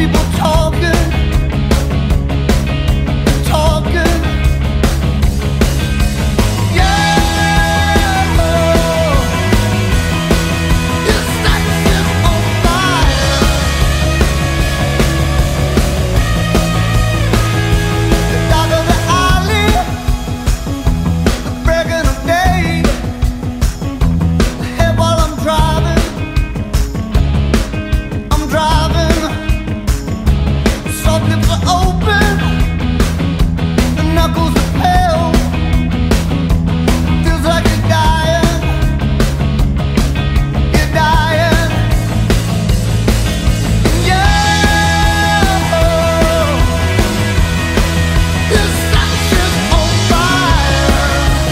people talking, talking. Yeah, this night is on fire. The dark of the alley, the breaking of day. Ahead while I'm driving, soft lips are open, the knuckles are pale. Feels like you're dying, you're dying. Yeah, this night is on fire.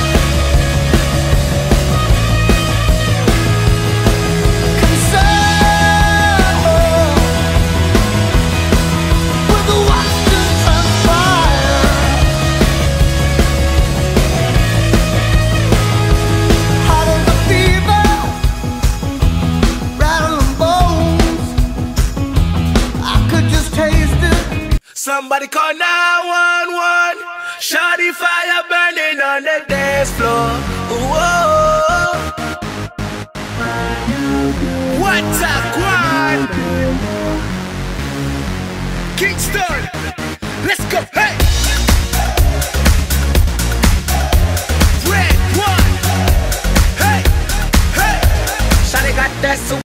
Concerned with the watch just transpire. Hot as a fever, rattling bones. I could just taste it. Somebody call 911. Shawty fire burning on the dance floor. Whoa. What a quad. Kingston, let's go.